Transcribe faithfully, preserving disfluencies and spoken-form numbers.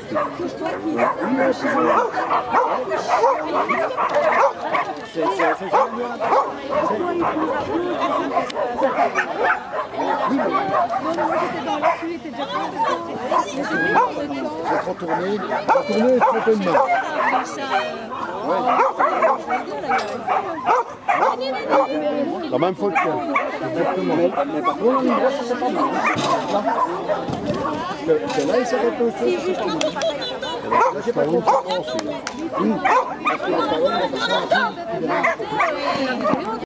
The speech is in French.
trop tourné, trop tourné et tromper de main. La même faute que exactement. Mais, mais par contre, là, c'est pas mal. Parce que là, il s'arrête un peu, c'est pas mal. Là, j'ai pas compris. Oui, parce que le ballon,